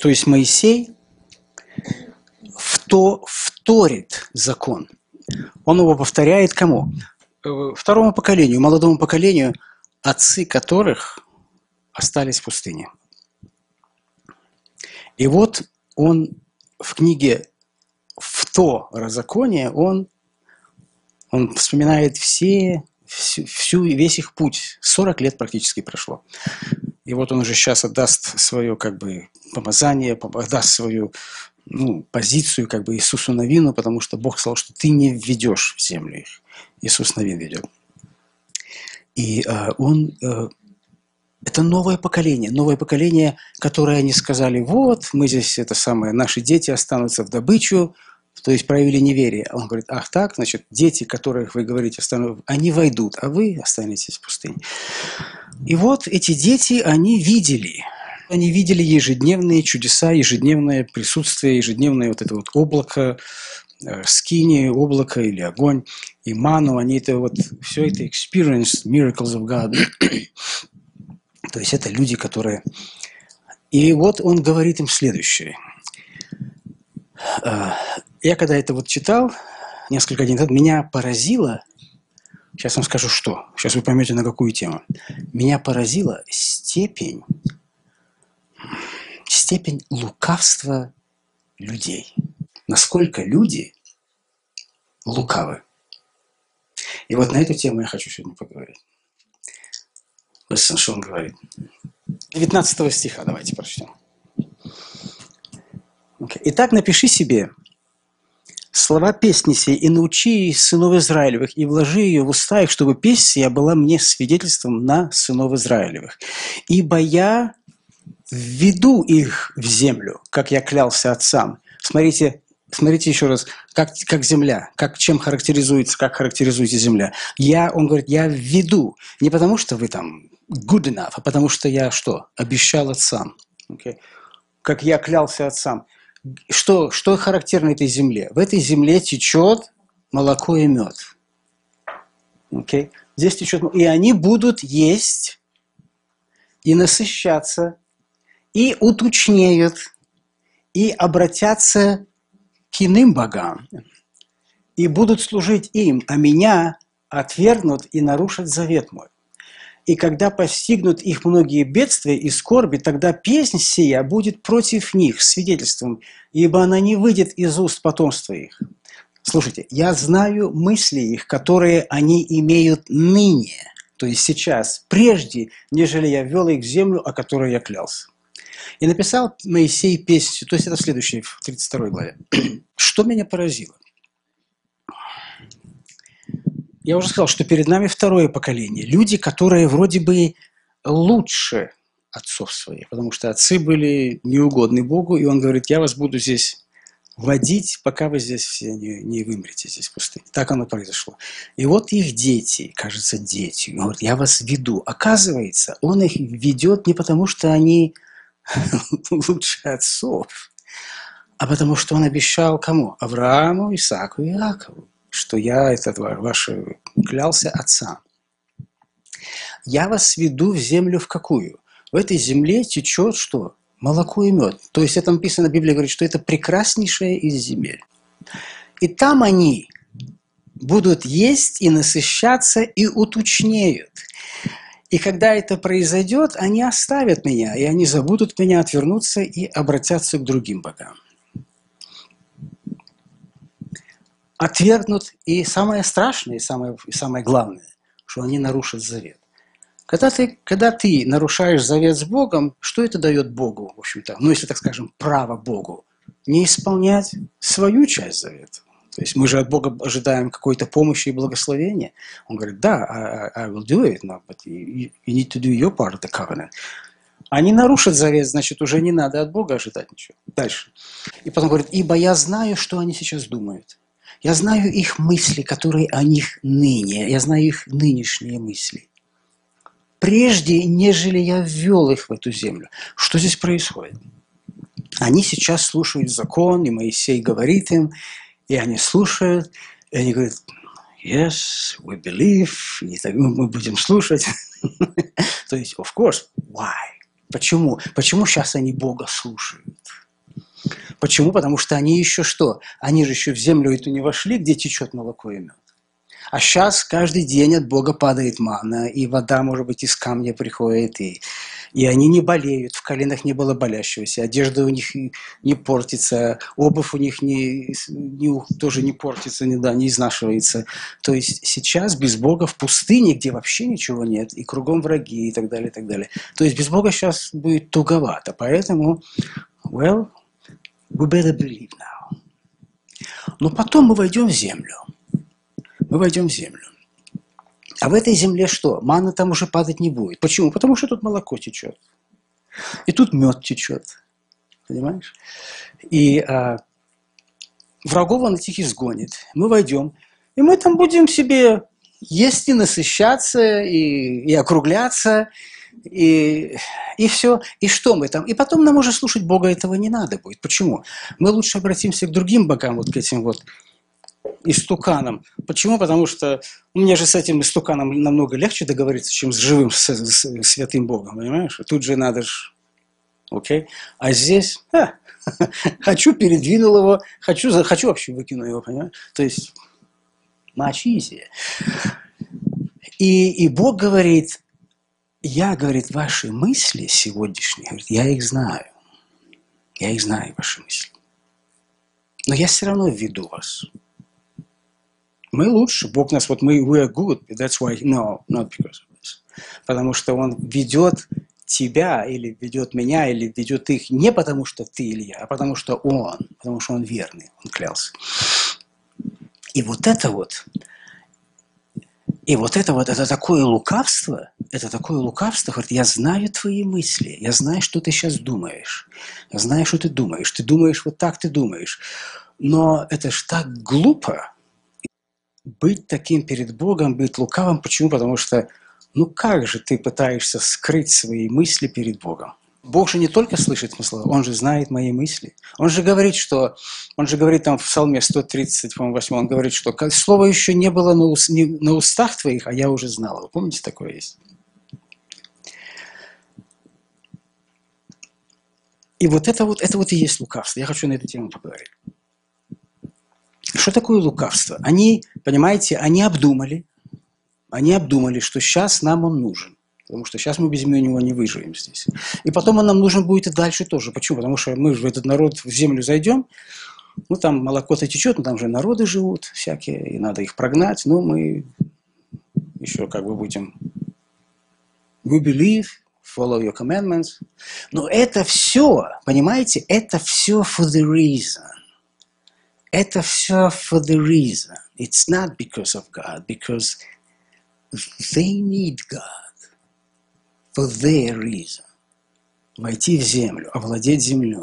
То есть Моисей вторит закон. Он его повторяет кому? Второму поколению, молодому поколению, отцы которых остались в пустыне. И вот он в книге Второзаконие, он вспоминает весь их путь. 40 лет практически прошло. И вот он уже сейчас отдаст свое помазание, отдаст свою позицию Иисусу Навину, потому что Бог сказал, что ты не введешь в землю их. Иисус Навин ведет. И это новое поколение, которое они сказали, вот, мы здесь, наши дети останутся в добычу, то есть проявили неверие. Он говорит, ах так, значит, дети, которых вы говорите, они войдут, а вы останетесь в пустыне. И вот эти дети, они видели ежедневные чудеса, ежедневное присутствие, ежедневное облако, скини, облако или огонь, и ману, они все это experience, miracles of God. То есть это люди, которые... И вот он говорит им следующее. Я когда это читал несколько дней назад, меня поразило, сейчас вам скажу что, сейчас вы поймете на какую тему, меня поразила степень лукавства людей. Насколько люди лукавы. И вот на эту тему я хочу сегодня поговорить. Listen, что он говорит. 19 стиха давайте прочтем. Okay. Итак, напиши себе слова песни сей и научи сынов Израилевых, и вложи ее в уста их, чтобы песнь сия была мне свидетельством на сынов Израилевых. Ибо я введу их в землю, как я клялся отцам. Смотрите еще раз, как земля, чем характеризуется, как характеризуется земля. Он говорит, я введу, не потому что вы там good enough, а потому что я что? Обещал отцам. Okay? Как я клялся отцам. Что характерно этой земле? В этой земле течет молоко и мед. Okay? Здесь течет, и они будут есть и насыщаться, и уточнеют, и обратятся к иным богам, и будут служить им, а меня отвергнут и нарушат завет мой. И когда постигнут их многие бедствия и скорби, тогда песнь сия будет против них свидетельством, ибо она не выйдет из уст потомства их. Слушайте, я знаю мысли их, которые они имеют ныне, то есть сейчас, прежде, нежели я ввел их в землю, о которой я клялся. И написал Моисей песню, то есть это в следующей, в 32 главе. Что меня поразило? Я уже сказал, что перед нами второе поколение. Люди, которые вроде бы лучше отцов своих, потому что отцы были неугодны Богу, и он говорит, я вас буду здесь водить, пока вы здесь все не вымрете здесь в пустыне. Так оно произошло. И вот их дети, кажется, дети, он говорит, я вас веду. Оказывается, он их ведет не потому, что они лучше отцов, а потому что он обещал кому? Аврааму, Исааку и Иакову, что я клялся отцам. Я вас веду в землю в какую? В этой земле течет что? Молоко и мед. То есть это написано, Библия говорит, что это прекраснейшее из земель. И там они будут есть и насыщаться и уточнеют. И когда это произойдет, они оставят меня, и они забудут меня, отвернутся и обратятся к другим богам. Отвергнут, и самое страшное, и самое главное, что они нарушат завет. Когда ты нарушаешь завет с Богом, что это дает Богу, в общем-то, если так скажем, право Богу, не исполнять свою часть завета. То есть мы же от Бога ожидаем какой-то помощи и благословения. Он говорит, да, I will do it, but you need to do your part of the covenant. Они нарушат завет, значит, уже не надо от Бога ожидать ничего. Дальше. И потом говорит, ибо я знаю, что они сейчас думают. Я знаю их мысли, которые о них ныне. Я знаю их нынешние мысли. Прежде, нежели я ввел их в эту землю. Что здесь происходит? Они сейчас слушают закон, и Моисей говорит им, и они слушают, и они говорят, yes, we believe, и так, мы будем слушать. То есть, of course, why? Почему? Почему сейчас они Бога слушают? Почему? Потому что они еще что? Они же еще в землю эту не вошли, где течет молоко и мед. А сейчас каждый день от Бога падает манна, и вода, может быть, из камня приходит, и они не болеют, в коленах не было болящегося, одежда у них не портится, обувь у них тоже не портится, не изнашивается. То есть сейчас без Бога в пустыне, где вообще ничего нет, и кругом враги, и так далее, и так далее. То есть без Бога сейчас будет туговато, поэтому, well, we better believe now. Но потом мы войдем в землю. Мы войдем в землю. А в этой земле что? Манна там уже падать не будет. Почему? Потому что тут молоко течет. И тут мед течет. Понимаешь? И врагов он этих изгонит. Мы войдем. И мы там будем себе есть и насыщаться, и округляться, и все. И что мы там? И потом нам уже слушать Бога этого не надо будет. Почему? Мы лучше обратимся к другим богам, вот к этим вот истуканом. Почему? Потому что мне же с этим истуканом намного легче договориться, чем с живым святым Богом, понимаешь? Тут же надо же, окей? А здесь, хочу передвинул его, хочу вообще выкину его, понимаешь? То есть, much easier. И Бог говорит, говорит, ваши мысли сегодняшние, говорит, я их знаю, ваши мысли. Но я все равно введу вас. Мы лучше, Бог нас, вот we are good, that's why, no, not because of this. Потому что Он ведет тебя, или ведет меня, или ведет их не потому, что ты или я, а потому что Он верный, Он клялся. И вот это такое лукавство, говорит, я знаю твои мысли, я знаю, что ты сейчас думаешь, я знаю, что ты думаешь вот так ты думаешь, но это ж так глупо, быть таким перед Богом, быть лукавым. Почему? Потому что, как же ты пытаешься скрыть свои мысли перед Богом? Бог же не только слышит смысл, Он же знает мои мысли. Он же говорит там в Псалме 138, Он говорит, что слово еще не было на устах твоих, а я уже знал. Вы помните, такое есть? И вот это и есть лукавство. Я хочу на эту тему поговорить. Что такое лукавство? Они обдумали, что сейчас нам он нужен. Потому что сейчас мы без него не выживем здесь. И потом он нам нужен будет и дальше тоже. Почему? Потому что мы в этот народ, в землю зайдем, там молоко-то течет, но там же народы живут всякие, и надо их прогнать. Но мы еще будем we believe, follow your commandments. Но это все, понимаете, это все for the reason. Это все for the reason. It's not because of God, because they need God for their reason. Войти в землю, овладеть землей.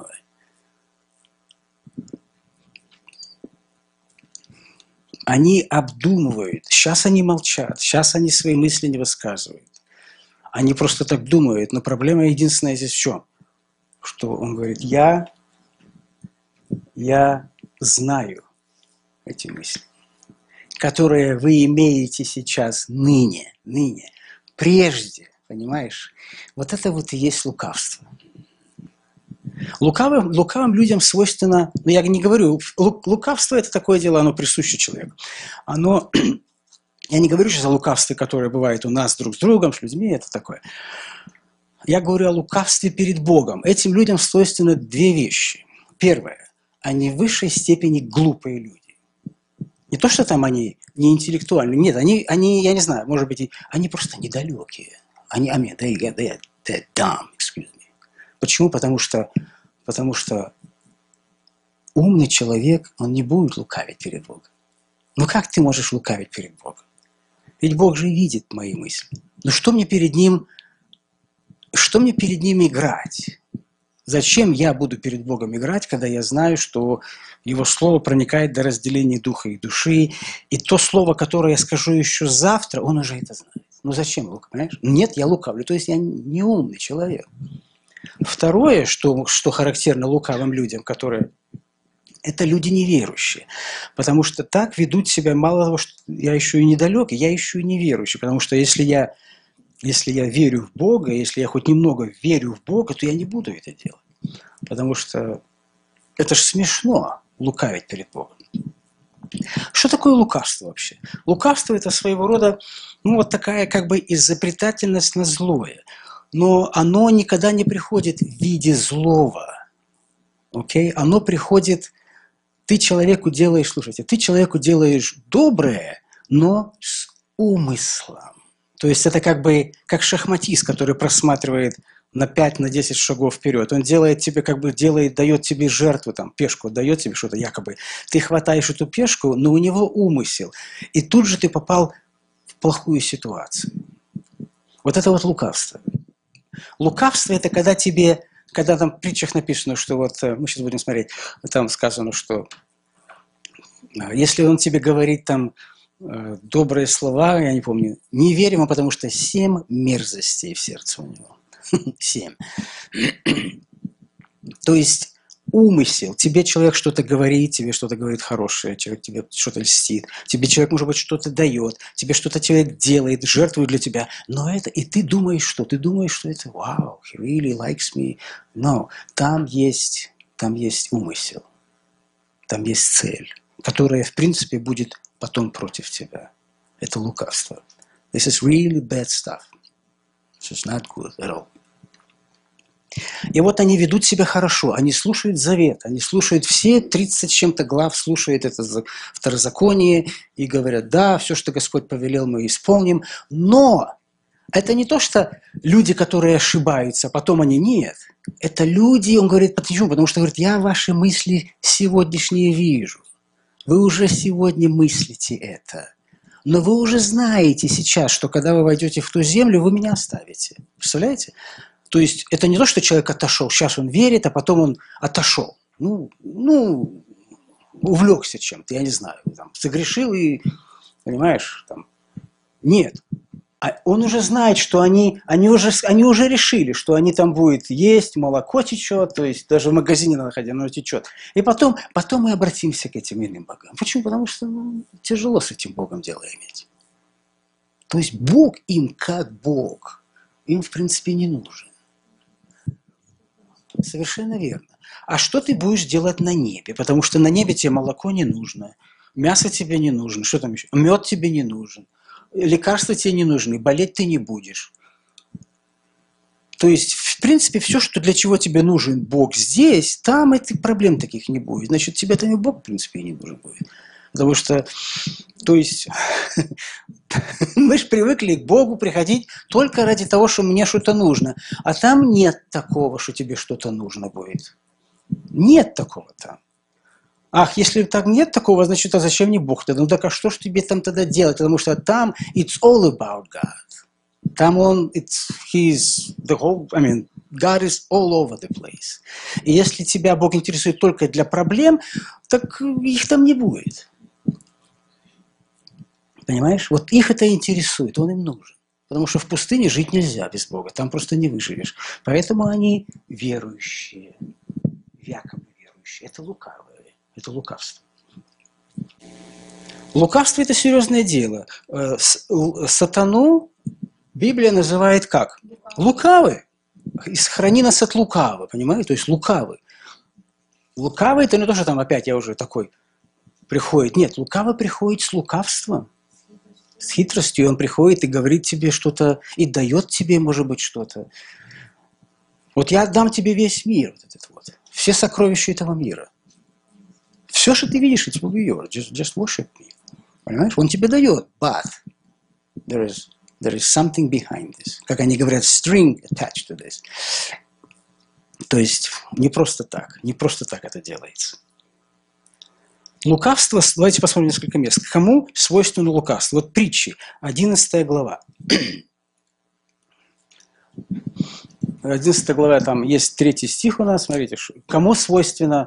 Они обдумывают. Сейчас они молчат, сейчас они свои мысли не высказывают. Они просто так думают. Но проблема единственная здесь в чем? Что он говорит, я знаю эти мысли, которые вы имеете сейчас ныне, прежде, понимаешь? Вот это и есть лукавство. Лукавым людям свойственно, я не говорю, лукавство это такое дело, оно присуще человеку. Я не говорю сейчас о лукавстве, которое бывает у нас друг с другом, с людьми, это такое. Я говорю о лукавстве перед Богом. Этим людям свойственно две вещи. Первое. Они в высшей степени глупые люди. Не то, что там они не интеллектуальные. Нет, они, я не знаю, может быть, они просто недалекие. They're dumb, excuse me. Почему? Потому что умный человек, он не будет лукавить перед Богом. Как ты можешь лукавить перед Богом? Ведь Бог же видит мои мысли. Что мне перед Ним играть? Зачем я буду перед Богом играть, когда я знаю, что Его Слово проникает до разделения духа и души, и то Слово, которое я скажу еще завтра, Он уже это знает. Зачем лукавить, понимаешь? Нет, я лукавлю, то есть я не умный человек. Второе, что характерно лукавым людям, это люди неверующие. Потому что так ведут себя, мало того, что я еще и недалекий, я еще и неверующий. Потому что если я Если я верю в Бога, если я хоть немного верю в Бога, то я не буду это делать. Потому что это же смешно лукавить перед Богом. Что такое лукавство вообще? Лукавство – это своего рода, ну, вот такая как бы изобретательность на злое. Но оно никогда не приходит в виде злого. Окей? Оно приходит, ты человеку делаешь, слушайте, ты человеку делаешь доброе, но с умыслом. То есть это как бы как шахматист, который просматривает на 5, на 10 шагов вперед. Он делает тебе, как бы дает тебе жертву, там, пешку, дает тебе что-то якобы. Ты хватаешь эту пешку, но у него умысел. И тут же ты попал в плохую ситуацию. Вот это вот лукавство. Лукавство – это когда тебе, когда там в притчах написано, что вот, мы сейчас будем смотреть, там сказано, что если он тебе говорит там добрые слова, я не помню, не верь ему, потому что 7 мерзостей в сердце у него. 7. То есть умысел. Тебе человек что-то говорит, тебе что-то говорит хорошее, человек тебе что-то льстит, тебе человек, может быть, что-то дает, тебе что-то человек делает, жертвует для тебя. Но это, и ты думаешь, что? Ты думаешь, что это, wow, he really likes me. Но там есть умысел, там есть цель, которая, в принципе, будет потом против тебя. Это лукавство. This is really bad stuff. This is not good at all. И вот они ведут себя хорошо, они слушают завет, они слушают все 30 с чем-то глав, слушают это второзаконие и говорят, да, все, что Господь повелел, мы исполним. Но это не то, что люди, которые ошибаются, потом они нет. Это люди, он говорит, почему? Потому что, говорит, я ваши мысли сегодняшние вижу. Вы уже сегодня мыслите это. Но вы уже знаете сейчас, что когда вы войдете в ту землю, вы меня оставите. Представляете? То есть это не то, что человек отошел, сейчас он верит, а потом он отошел. Ну увлекся чем-то, я не знаю, там, согрешил и, понимаешь, там, нет. А он уже знает, что они уже решили, что они там будут есть, молоко течет, то есть даже в магазине надо ходить, оно течет. И потом мы обратимся к этим иным богам. Почему? Потому что тяжело с этим Богом дело иметь. То есть Бог им как Бог, им в принципе не нужен. Совершенно верно. А что ты будешь делать на небе? Потому что на небе тебе молоко не нужно, мясо тебе не нужно, что там еще? Мед тебе не нужен, лекарства тебе не нужны, болеть ты не будешь. То есть, в принципе, все, что для чего тебе нужен Бог здесь, там этих проблем таких не будет. Значит, тебе там и Бог, в принципе, и не нужен будет. Потому что, то есть, мы же привыкли к Богу приходить только ради того, что мне что-то нужно. А там нет такого, что тебе что-то нужно будет. Нет такого там. Ах, если так нет такого, значит, а зачем мне Бог тогда? Ну так а что ж тебе там тогда делать? Потому что там it's all about God. Там он, God is all over the place. И если тебя Бог интересует только для проблем, так их там не будет. Понимаешь? Вот их это интересует, он им нужен. Потому что в пустыне жить нельзя без Бога, там просто не выживешь. Поэтому они верующие, якобы верующие. Это лукавые, это лукавство. Лукавство – это серьезное дело. Сатану Библия называет как? Лукавый. Храни нас от лукавы, понимаете? То есть лукавый. Лукавый – это не то, что там опять я уже такой приходит. Нет, лукавый приходит с лукавством. С хитростью он приходит и говорит тебе что-то, и дает тебе, может быть, что-то. Вот я отдам тебе весь мир, вот этот вот, все сокровища этого мира. Все, что ты видишь, it's will be yours. Just worship me. Понимаешь? Он тебе дает, but there is something behind this. Как они говорят, string attached to this. То есть не просто так это делается. Лукавство, давайте посмотрим несколько мест. Кому свойственно лукавство? Вот притчи, 11 глава. 11 глава, там есть 3 стих у нас, смотрите. Кому свойственно...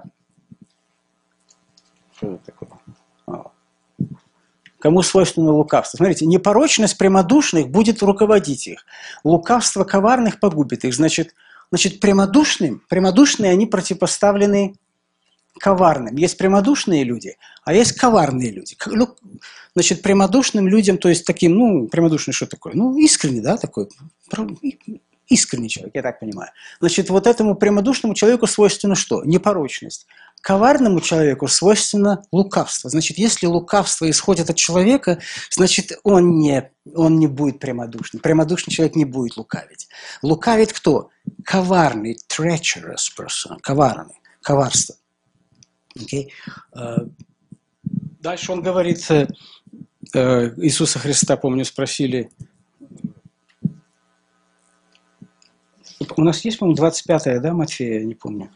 Что это такое? Кому свойственно лукавство? Смотрите, непорочность прямодушных будет руководить их. Лукавство коварных погубит их. Значит прямодушные они противопоставлены коварным. Есть прямодушные люди, а есть коварные люди. Значит, прямодушным людям, то есть таким, прямодушный что такое? Искренний, да, такой, искренний человек, я так понимаю. Значит, вот этому прямодушному человеку свойственно что? Непорочность. Коварному человеку свойственно лукавство. Значит, если лукавство исходит от человека, значит, он не будет прямодушным. Прямодушный человек не будет лукавить. Лукавит кто? Коварный, treacherous person, коварный, коварство. Okay? Дальше он говорит, Иисуса Христа, помню, спросили, у нас есть, по-моему, 25-я, да, Матфея, не помню.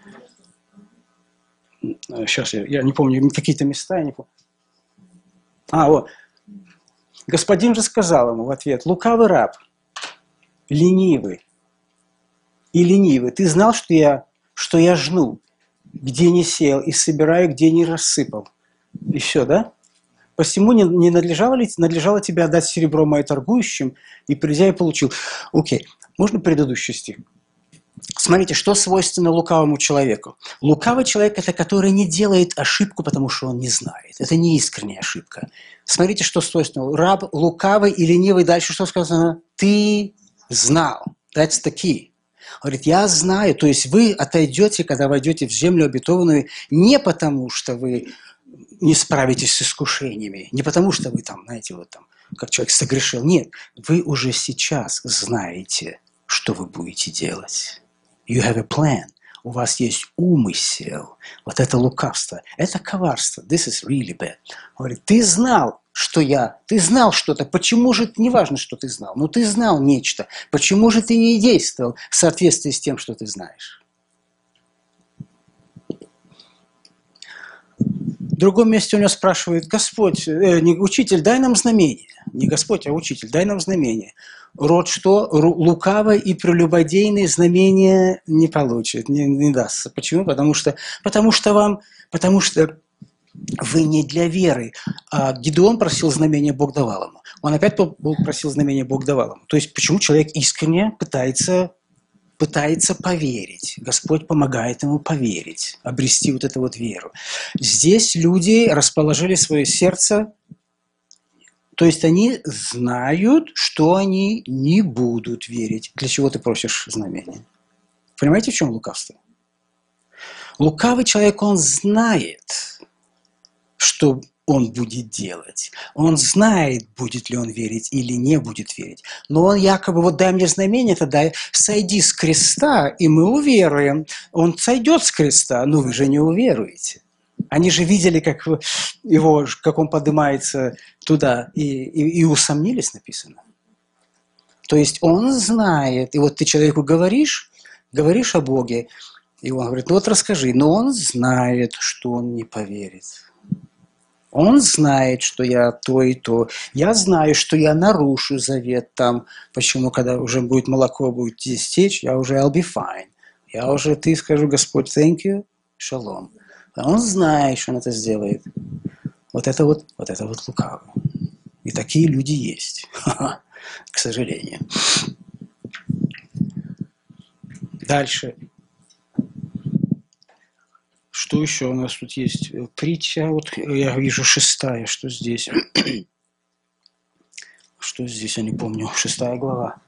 Сейчас я не помню, какие-то места, я не помню. Вот. Господин же сказал ему в ответ: лукавый раб, ленивый и ленивый, ты знал, что я жну, где не сеял, и собираю, где не рассыпал. И все, да? Посему не надлежало тебе отдать серебро мое торгующим, и придя и получил. Окей, можно предыдущий стих? Смотрите, что свойственно лукавому человеку. Лукавый человек – это который не делает ошибку, потому что он не знает. Это не искренняя ошибка. Смотрите, что свойственно. Раб лукавый и ленивый. Дальше что сказано? Ты знал. That's the key. Он говорит, я знаю. То есть вы отойдете, когда войдете в землю обетованную, не потому, что вы не справитесь с искушениями, не потому, что вы там, знаете, вот там, как человек согрешил. Нет, вы уже сейчас знаете, что вы будете делать. You have a plan. У вас есть умысел. Вот это лукавство. Это коварство. This is really bad. Он говорит, ты знал что-то. Почему же, неважно, что ты знал, но ты знал нечто. Почему же ты не действовал в соответствии с тем, что ты знаешь? В другом месте у него спрашивает, учитель, дай нам знамение. Не Господь, а учитель, дай нам знамение. Род что? Лукавый и прелюбодейный знамения не получит, не даст. Почему? Потому что вы не для веры. А Гидеон просил знамения, Бог давал ему. Он опять просил знамения, Бог давал ему. То есть почему человек искренне пытается поверить. Господь помогает ему поверить, обрести вот эту вот веру. Здесь люди расположили свое сердце, то есть они знают, что они не будут верить. Для чего ты просишь знамения? Понимаете, в чем лукавство? Лукавый человек, он знает, что он будет делать. Он знает, будет ли он верить или не будет верить. Но он якобы, дай мне знамение, тогда сойди с креста, и мы уверуем. Он сойдет с креста, но вы же не уверуете. Они же видели, как он поднимается туда, и усомнились, написано. То есть он знает, и вот ты человеку говоришь о Боге, и он говорит, расскажи, но он знает, что он не поверит. Он знает, что я то и то. Я знаю, что я нарушу завет там. Почему, когда уже будет молоко, будет течь, я уже I'll be fine. Ты скажу, Господь, thank you, шалом. Он знает, что он это сделает. Вот это вот лукаво. И такие люди есть, к сожалению. Дальше. Что еще у нас тут есть? Притча, я вижу 6-я, что здесь? Что здесь, я не помню, 6-я глава.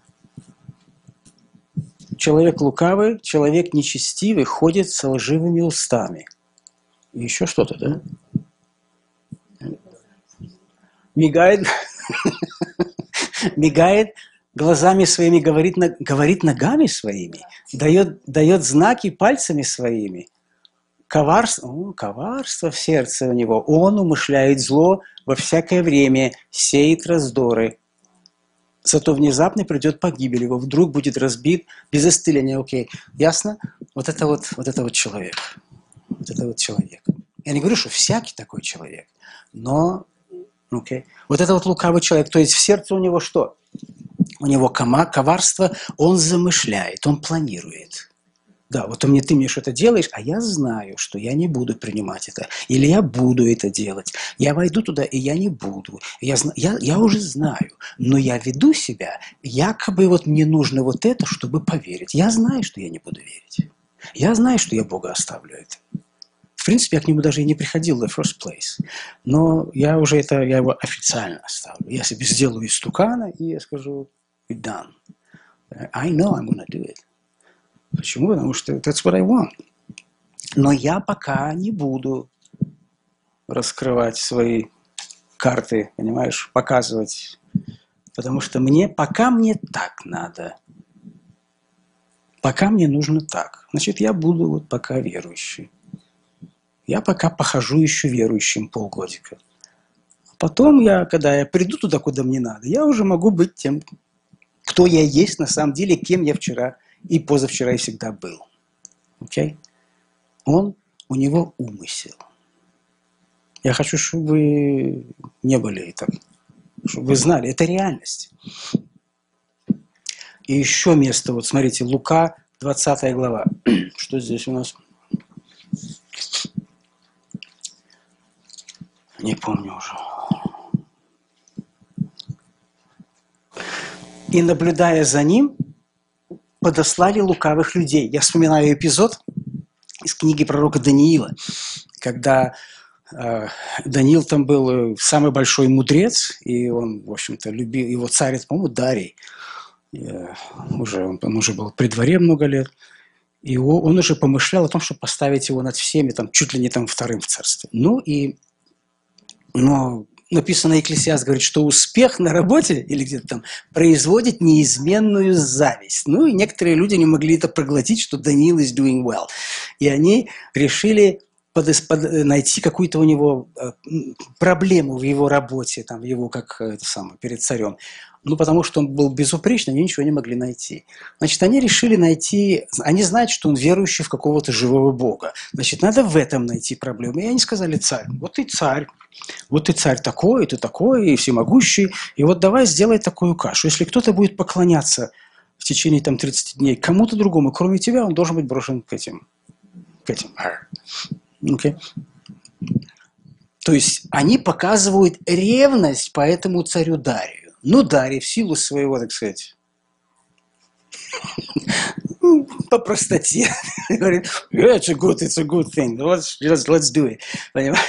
Человек лукавый, человек нечестивый ходит со лживыми устами. И еще что-то, да? Мигает глазами своими, говорит ногами своими, дает знаки пальцами своими. Коварство в сердце у него. Он умышляет зло во всякое время, сеет раздоры. Зато внезапно придет погибель его, вдруг будет разбит без исцеления. Окей, ясно? Вот это вот человек. Вот это вот человек. Я не говорю, что всякий такой человек, но окей. Вот это вот лукавый человек. То есть в сердце у него что? У него коварство, он замышляет, он планирует. Да, ты мне что-то делаешь, а я знаю, что я не буду принимать это. Или я буду это делать. Я войду туда, и я не буду. Я уже знаю, но я веду себя, якобы мне нужно вот это, чтобы поверить. Я знаю, что я не буду верить. Я знаю, что я Бога оставлю это. В принципе, я к нему даже и не приходил in the first place. Но я его официально оставлю. Я себе сделаю истукана, и я скажу, we're done. I know I'm gonna do it. Почему? Потому что that's what I want. Но я пока не буду раскрывать свои карты, понимаешь, показывать. Потому что пока мне так надо. Пока мне нужно так. Значит, я буду вот пока верующий. Я пока похожу еще верующим полгодика. А потом когда я приду туда, куда мне надо, я уже могу быть тем, кто я есть на самом деле, кем я вчера и позавчера и всегда был. Окей? У него умысел. Я хочу, чтобы вы не были так, чтобы вы знали, это реальность. И еще место, вот смотрите, Лука, 20 глава. Что здесь у нас? Не помню уже. И, наблюдая за ним, подослали лукавых людей. Я вспоминаю эпизод из книги пророка Даниила, когда Даниил там был самый большой мудрец, и он, в общем-то, любил его царь, по-моему, Дарий. Он уже был при дворе много лет. И он уже помышлял о том, чтобы поставить его над всеми, там, чуть ли не там вторым в царстве. Но написано, Екклесиаст говорит, что успех на работе или где-то там производит неизменную зависть. Ну и некоторые люди не могли это проглотить, что Даниил is doing well. И они решили найти какую-то у него проблему в его работе, там, его перед царем. Потому что он был безупречным, они ничего не могли найти. Значит, они решили найти, они знают, что он верующий в какого-то живого Бога. Значит, надо в этом найти проблему. И они сказали, царь, вот ты царь такой, ты такой, и всемогущий, и вот давай сделай такую кашу. Если кто-то будет поклоняться в течение 30 дней кому-то другому, кроме тебя, он должен быть брошен к этим. Okay. То есть они показывают ревность по этому царю Дарию. Дарий в силу своего, так сказать, по простоте говорит, it's a good thing, let's do it. Понимаешь?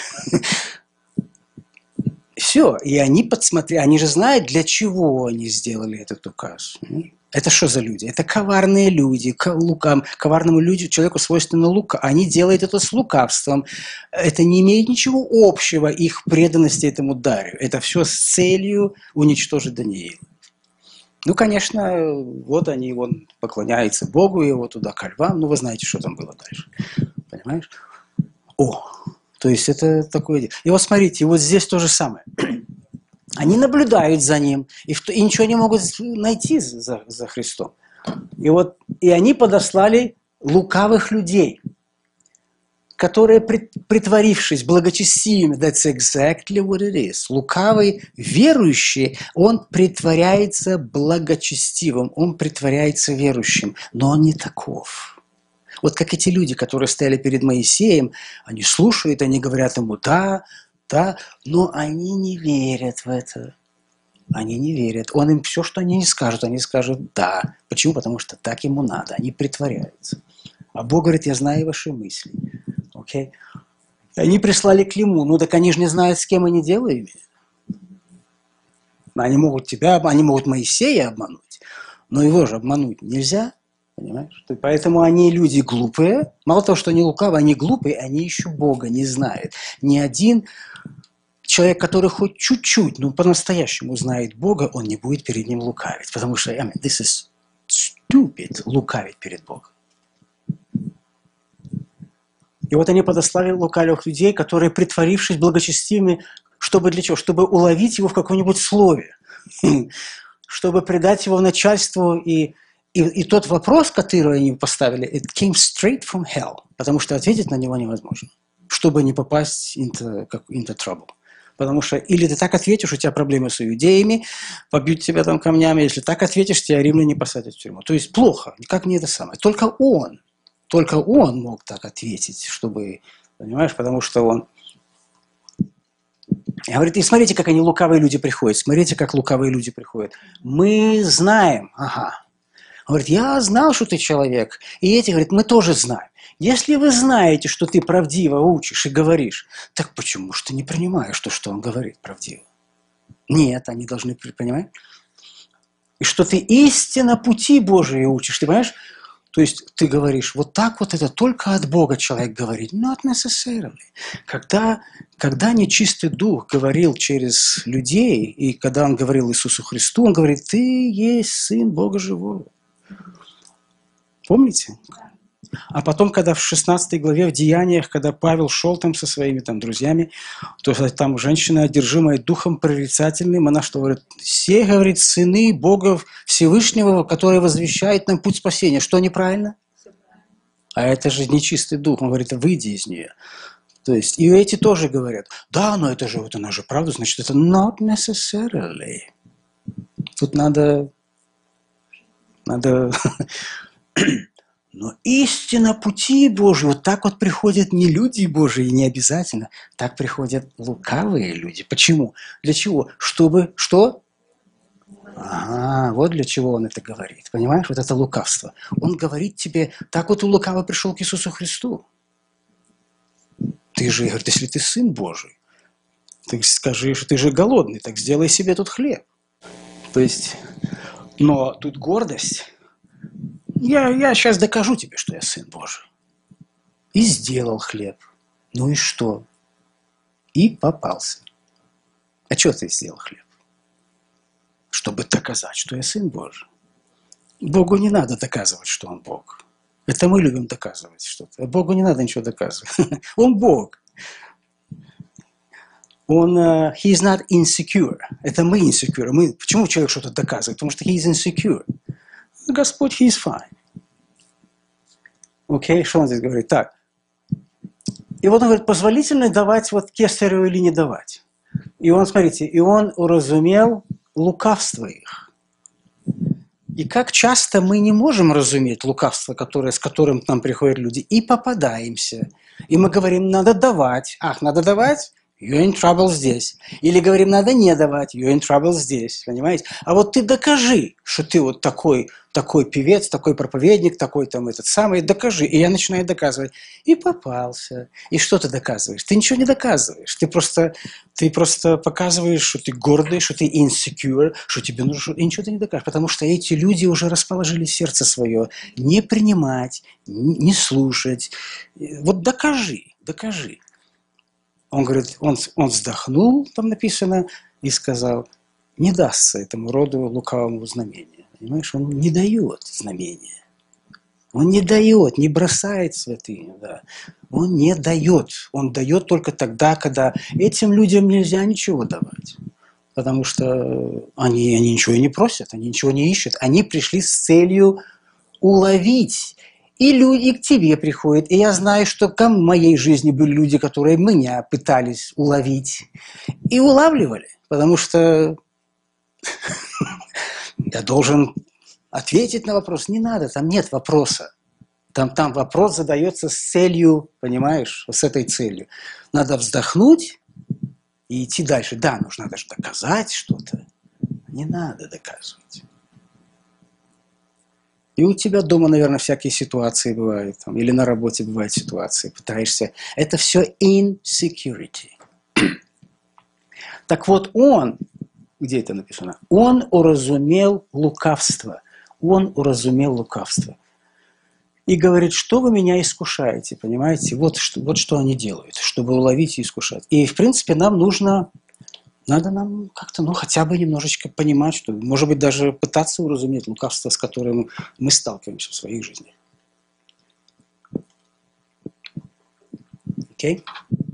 Все, и они подсмотрели, они же знают, для чего они сделали этот указ. Это что за люди? Это коварные люди. Коварному человеку свойственно лука. Они делают это с лукавством. Это не имеет ничего общего, их преданности этому Дарию. Это все с целью уничтожить Даниила. Конечно, вот они поклоняются Богу, его туда ко львам. Вы знаете, что там было дальше. Понимаешь? То есть это такое... И вот смотрите, вот здесь то же самое. Они наблюдают за ним и ничего не могут найти за Христом. И они подослали лукавых людей, которые, притворившись благочестивыми, that's exactly what it is. Лукавый верующий, он притворяется благочестивым, он притворяется верующим, но он не таков. Вот как эти люди, которые стояли перед Моисеем, они слушают, они говорят ему «да», но они не верят в это. Они не верят. Он им все, что они скажут «да». Почему? Потому что так ему надо. Они притворяются. А Бог говорит, я знаю ваши мысли. Okay? Они прислали к нему. Так они же не знают, с кем они дело имеют. Они могут Моисея обмануть, но его же обмануть нельзя. Понимаешь? Поэтому они люди глупые. Мало того, что они лукавые, они глупые, они еще Бога не знают. Ни один человек, который хоть чуть-чуть, по-настоящему знает Бога, он не будет перед ним лукавить. Потому что, this is stupid, лукавить перед Богом. И вот они подослали лукавых людей, которые, притворившись благочестивыми, чтобы для чего? Чтобы уловить его в каком-нибудь слове. Чтобы предать его начальству. И тот вопрос, который они поставили, it came straight from hell. Потому что ответить на него невозможно. Чтобы не попасть into trouble. Потому что или ты так ответишь, у тебя проблемы с иудеями, побьют тебя там камнями. Если так ответишь, тебя римляне посадят в тюрьму. То есть плохо, как не это самое. Только он мог так ответить, чтобы, понимаешь, потому что он... Я говорю, и смотрите, как лукавые люди приходят. Смотрите, как лукавые люди приходят. Мы знаем, Он говорит, я знал, что ты человек. И эти говорят, мы тоже знаем. Если вы знаете, что ты правдиво учишь и говоришь, так почему же ты не принимаешь то, что он говорит правдиво? Нет, они должны понимать. И что ты истинно пути Божии учишь, ты понимаешь? То есть ты говоришь, вот так вот это только от Бога человек говорит. Not necessarily. Когда нечистый дух говорил через людей, и когда он говорил Иисусу Христу, он говорит, ты есть Сын Бога Живого. Помните? А потом, когда в 16 главе в Деяниях, когда Павел шел там со своими там друзьями, то там женщина, одержимая духом прорицательным, она что говорит? Все, говорит, сыны Бога Всевышнего, который возвещает нам путь спасения. Что неправильно? А это же нечистый дух. Он говорит, выйди из нее. То есть, и эти тоже говорят, да, но это же, вот она же правда, значит, это not necessarily. Тут надо но истина пути Божьи, вот так вот приходят не люди Божьи, не обязательно, так приходят лукавые люди. Почему? Для чего? Чтобы, что? Ага, вот для чего он это говорит. Понимаешь, вот это лукавство. Он говорит тебе, так вот у лукавого пришел к Иисусу Христу. Ты же, говорит, если ты Сын Божий, ты скажи, что ты же голодный, так сделай себе тут хлеб. То есть, но тут гордость. Я сейчас докажу тебе, что я Сын Божий. И сделал хлеб. Ну и что? И попался. А что ты сделал хлеб? Чтобы доказать, что я Сын Божий. Богу не надо доказывать, что Он Бог. Это мы любим доказывать что-то. Богу не надо ничего доказывать. Он Бог. Он, he is not insecure. Это мы insecure. Почему человек что-то доказывает? Потому что he is insecure. Господь, he is fine. Окей, что он здесь говорит? Так. И вот он говорит, позволительно давать вот кесарю или не давать. И он, смотрите, и он уразумел лукавство их. И как часто мы не можем разуметь лукавство, с которым к нам приходят люди, и попадаемся. И мы говорим, надо давать. Ах, надо давать? You're in trouble здесь. Или говорим, надо не давать. You're in trouble здесь. Понимаете? А вот ты докажи, что ты вот такой певец, такой проповедник, такой там этот самый. Докажи. И я начинаю доказывать. И попался. И что ты доказываешь? Ты ничего не доказываешь. Ты просто показываешь, что ты гордый, что ты insecure, что тебе нужно... И ничего ты не докажешь. Потому что эти люди уже расположили сердце свое. Не принимать, не слушать. Вот докажи. Он говорит, он вздохнул, там написано, и сказал, не дастся этому роду лукавому знамения. Понимаешь, он не дает знамения. Он не дает, не бросает святыню. Да. Он не дает. Он дает только тогда, когда этим людям нельзя ничего давать. Потому что они ничего и не просят, они ничего не ищут. Они пришли с целью уловить. И люди к тебе приходят. И я знаю, что в моей жизни были люди, которые меня пытались уловить. И улавливали. Потому что я должен ответить на вопрос. Не надо, там нет вопроса. Там вопрос задается с целью, понимаешь, с этой целью. Надо вздохнуть и идти дальше. Да, нужно даже доказать что-то. Не надо доказывать. И у тебя дома, наверное, всякие ситуации бывают, там, или на работе бывают ситуации, пытаешься. Это все insecurity. Так вот он, где это написано? Он уразумел лукавство. Он уразумел лукавство. И говорит, что вы меня искушаете, понимаете? Вот что они делают, чтобы уловить и искушать. И, в принципе, надо нам как-то, хотя бы немножечко понимать, что, может быть, даже пытаться уразуметь лукавство, с которым мы сталкиваемся в своих жизнях. Окей?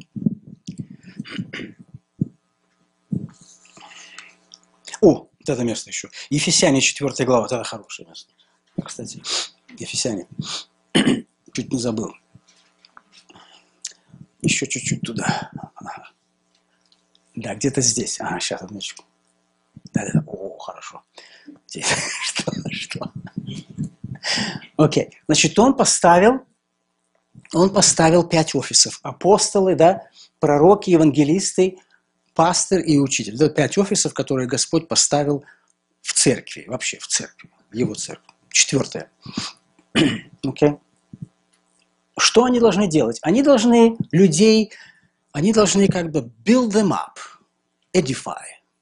Вот это место еще. Ефесяне 4 глава, это хорошее место. Кстати, Ефесяне. Чуть не забыл. Еще чуть-чуть туда. Ага. Да, где-то здесь. Ага, сейчас, одну минуточку. Да. О, хорошо. Что? Окей. Значит, он поставил 5 офисов. Апостолы, да, пророки, евангелисты, пастырь и учитель. Это 5 офисов, которые Господь поставил в церкви, вообще в церкви, в его церкви. Четвертое. Okay. Что они должны делать? Они должны как бы build them up, edify.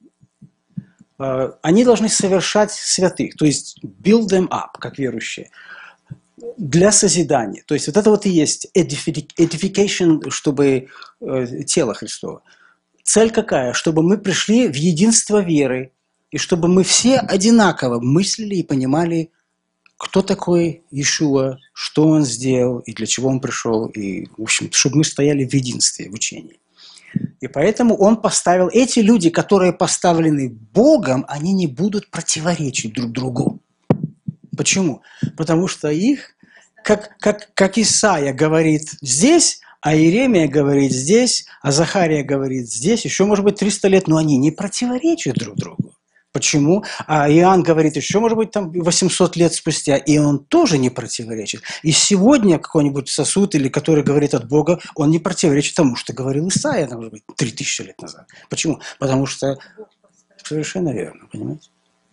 Они должны совершать святых, то есть build them up, как верующие, для созидания. То есть вот это вот и есть edification, чтобы тело Христово. Цель какая? Чтобы мы пришли в единство веры, и чтобы мы все одинаково мыслили и понимали, кто такой Иешуа, что он сделал и для чего он пришел, и, в общем, чтобы мы стояли в единстве, в учении. И поэтому он поставил, эти люди, которые поставлены Богом, они не будут противоречить друг другу. Почему? Потому что их, как Исаия говорит здесь, а Иеремия говорит здесь, а Захария говорит здесь, еще, может быть, 300 лет, но они не противоречат друг другу. Почему? А Иоанн говорит еще, может быть, там 800 лет спустя, и он тоже не противоречит. И сегодня какой-нибудь сосуд, или который говорит от Бога, он не противоречит тому, что говорил Исаия, может быть, 3000 лет назад. Почему? Потому что совершенно верно, понимаете?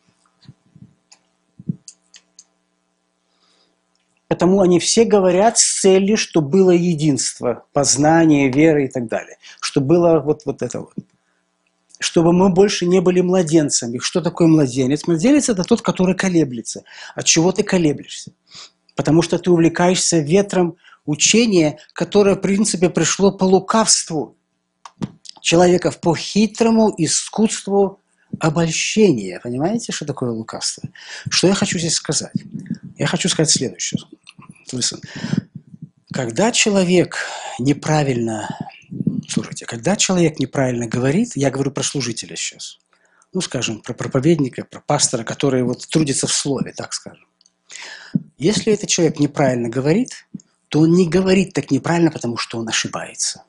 Потому они все говорят с целью, что было единство, познание, вера и так далее. Что было вот это вот. Чтобы мы больше не были младенцами. Что такое младенец? Младенец – это тот, который колеблется. От чего ты колеблешься? Потому что ты увлекаешься ветром учения, которое, в принципе, пришло по лукавству человека, по хитрому искусству обольщения. Понимаете, что такое лукавство? Что я хочу здесь сказать? Я хочу сказать следующее. Listen. Когда человек неправильно... Слушайте, когда человек неправильно говорит, я говорю про служителя сейчас, ну, скажем, про проповедника, про пастора, который вот трудится в слове, так скажем. Если этот человек неправильно говорит, то он не говорит так неправильно, потому что он ошибается.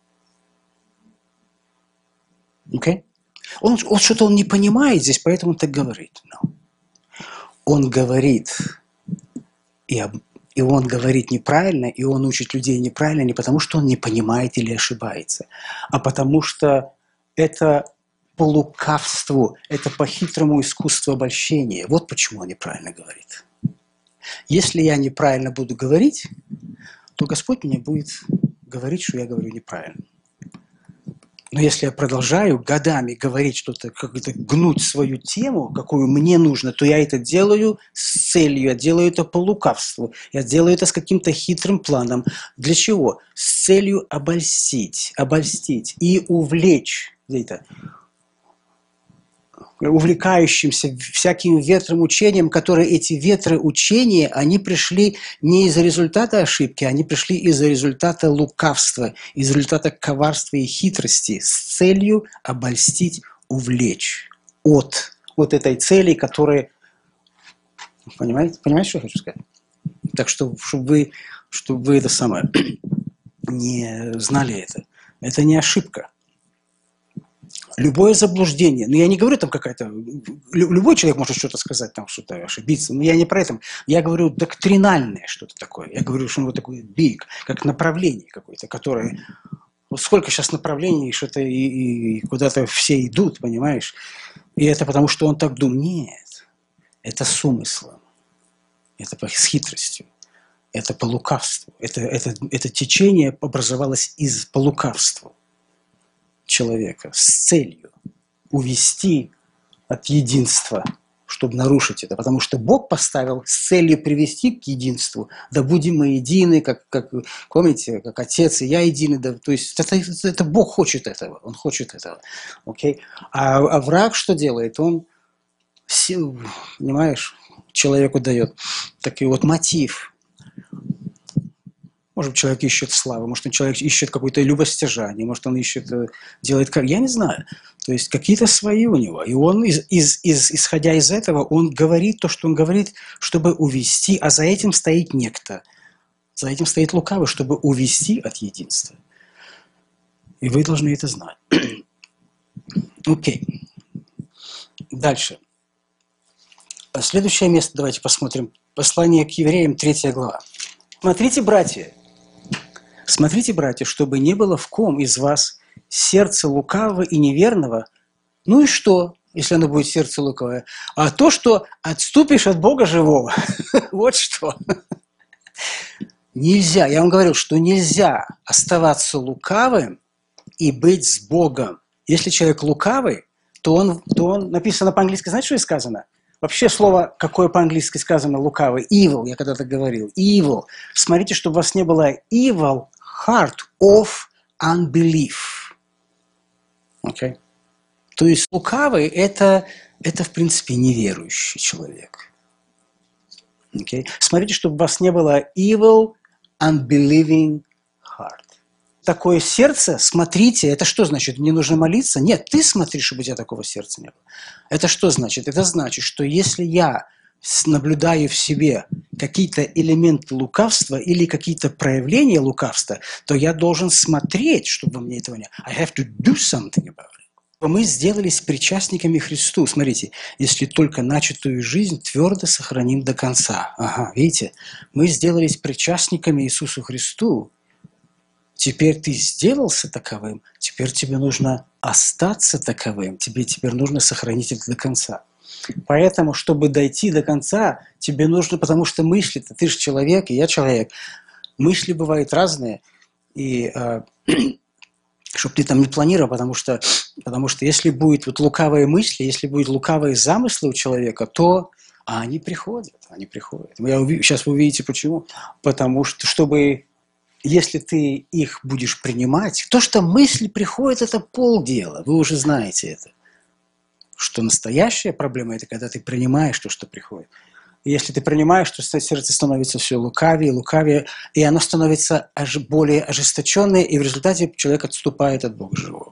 Okay? Он что-то он не понимает здесь, поэтому он так говорит. No. Он говорит, и он говорит неправильно, и он учит людей неправильно не потому, что он не понимает или ошибается, а потому что это по лукавству, это по хитрому искусству обольщения. Вот почему он неправильно говорит. Если я неправильно буду говорить, то Господь мне будет говорить, что я говорю неправильно. Но если я продолжаю годами говорить что-то, как-то гнуть свою тему, какую мне нужно, то я это делаю с целью, я делаю это по лукавству, я делаю это с каким-то хитрым планом. Для чего? С целью обольстить и увлечь где-то увлекающимся всяким ветром учением, которые эти ветры учения, они пришли не из-за результата ошибки, они пришли из-за результата лукавства, из результата коварства и хитрости с целью обольстить, увлечь от вот этой цели, которая... Понимаете, что я хочу сказать? Так что, чтобы вы это самое не знали это. Это не ошибка. Любое заблуждение, но я не говорю там какая-то, любой человек может что-то сказать, там что-то ошибиться, но я не про это, я говорю доктринальное что-то такое, я говорю, что вот такое big, как направление какое-то, которое, вот сколько сейчас направлений, что-то и куда-то все идут, понимаешь, и это потому, что он так думает, нет, это с умыслом, это с хитростью, это по лукавству, это течение образовалось по лукавству человека с целью увести от единства, чтобы нарушить это. Потому что Бог поставил с целью привести к единству. Да будем мы едины, как помните, как Отец и я едины. Да, то есть это Бог хочет этого. Он хочет этого. Okay? А враг что делает? Он, понимаешь, человеку дает такой вот мотив. Может, человек ищет славы, может, человек ищет какое-то любостяжание, может, он ищет, делает как, я не знаю. То есть какие-то свои у него. И он, исходя из этого, он говорит то, что он говорит, чтобы увести, а за этим стоит некто. За этим стоит лукавый, чтобы увести от единства. И вы должны это знать. Окей. Дальше. Следующее место, давайте посмотрим. Послание к евреям, 3 глава. Смотрите, братья, чтобы не было в ком из вас сердца лукавого и неверного. Ну и что? если оно будет сердце лукавое, а то, что отступишь от Бога живого. Вот что. Нельзя, я вам говорил, что нельзя оставаться лукавым и быть с Богом. Если человек лукавый, то он написано по-английски, знаете, что и сказано? Вообще слово, какое по-английски сказано, лукавый, evil, я когда-то говорил, evil. Смотрите, чтобы у вас не было evil heart of unbelief. Okay? То есть лукавый это в принципе неверующий человек. Okay? Смотрите, чтобы у вас не было evil unbelieving heart. Такое сердце, смотрите, это что значит? Мне нужно молиться? Нет, ты смотри, чтобы у тебя такого сердца не было. Это что значит? Это значит, что если я наблюдаю в себе какие-то элементы лукавства или какие-то проявления лукавства, то я должен смотреть, чтобы мне этого не... I have to do something about it. Мы сделались причастниками Христу. Смотрите, если только начатую жизнь твердо сохраним до конца. Ага, видите? Мы сделались причастниками Иисусу Христу. Теперь ты сделался таковым, теперь тебе нужно остаться таковым, тебе теперь нужно сохранить это до конца. Поэтому, чтобы дойти до конца, тебе нужно, потому что мысли-то, ты же человек, и я человек, мысли бывают разные, и чтобы ты там не планировал, потому что если будет вот лукавые мысли, если будут лукавые замыслы у человека, то они приходят. Сейчас вы увидите почему. Потому что, чтобы... Если ты их будешь принимать, то, что мысли приходят, это полдела. Вы уже знаете это. Что настоящая проблема – это когда ты принимаешь то, что приходит. И если ты принимаешь, то сердце становится все лукавее, и оно становится более ожесточенное, и в результате человек отступает от Бога живого.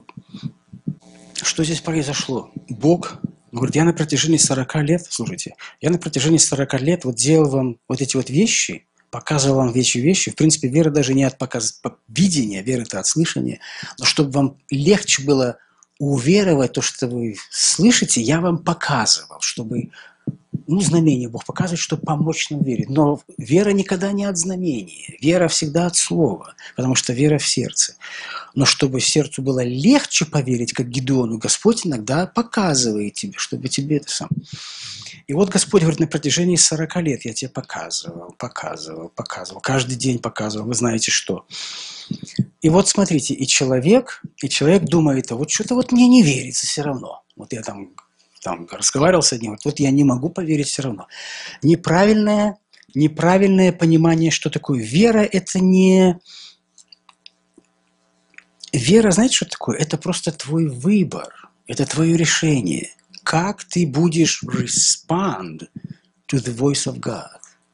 Что здесь произошло? Бог говорит, я на протяжении 40 лет, слушайте, я на протяжении 40 лет вот делал вам вот эти вот вещи, показывал вам вещи. В принципе, вера даже не от видения, вера – это от слышания. Но чтобы вам легче было уверовать то, что вы слышите, я вам показывал, чтобы, знамение Бог показывает, чтобы помочь нам верить. Но вера никогда не от знамения. Вера всегда от слова, потому что вера в сердце. Но чтобы сердцу было легче поверить, как Гедеону, Господь иногда показывает тебе, чтобы тебе это сам... И вот Господь говорит, на протяжении 40 лет я тебе показывал. Каждый день показывал, вы знаете что. И вот смотрите, и человек думает, а вот что-то вот мне не верится все равно. Вот я там разговаривал с одним, вот я не могу поверить все равно. Неправильное понимание, что такое вера, это не... Вера, знаете, что такое? Это просто твой выбор, это твое решение. Как ты будешь respond to the voice of God?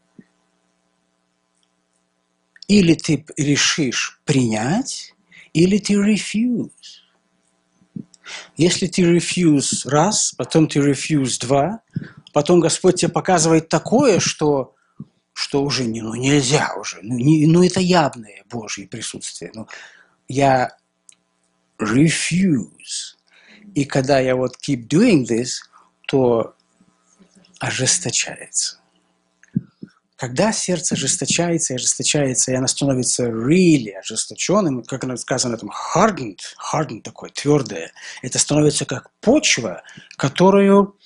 Или ты решишь принять, или ты refuse. Если ты refuse раз, потом ты refuse два, потом Господь тебе показывает такое, что уже нельзя уже. Это явное Божье присутствие. Я refuse. И когда я вот keep doing this, то ожесточается. Когда сердце ожесточается, и оно становится really ожесточенным, как оно сказано там, hardened такое, твердое, это становится как почва, которую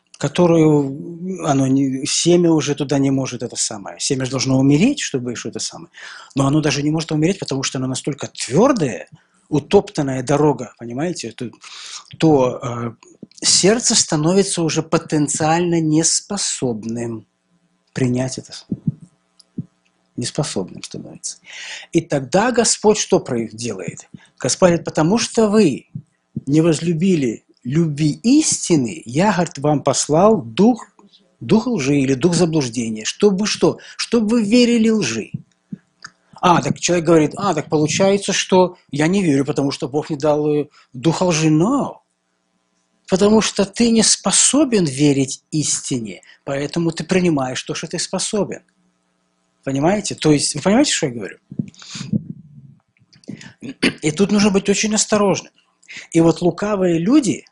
семя уже туда не может это самое. Семя же должно умереть, чтобы что-то самое. Но оно даже не может умереть, потому что оно настолько твердое, утоптанная дорога, понимаете, то сердце становится уже потенциально неспособным принять это. Неспособным становится. И тогда Господь что делает? Господь говорит, потому что вы не возлюбили любви истины, я, говорит, вам послал дух лжи или дух заблуждения. Чтобы что? Чтобы вы верили лжи. Так человек говорит, так получается, что я не верю, потому что Бог мне дал духа лжи. No. Потому что ты не способен верить истине, поэтому ты принимаешь то, что ты способен. Понимаете? То есть, вы понимаете, что я говорю? И тут нужно быть очень осторожным. И вот лукавые люди,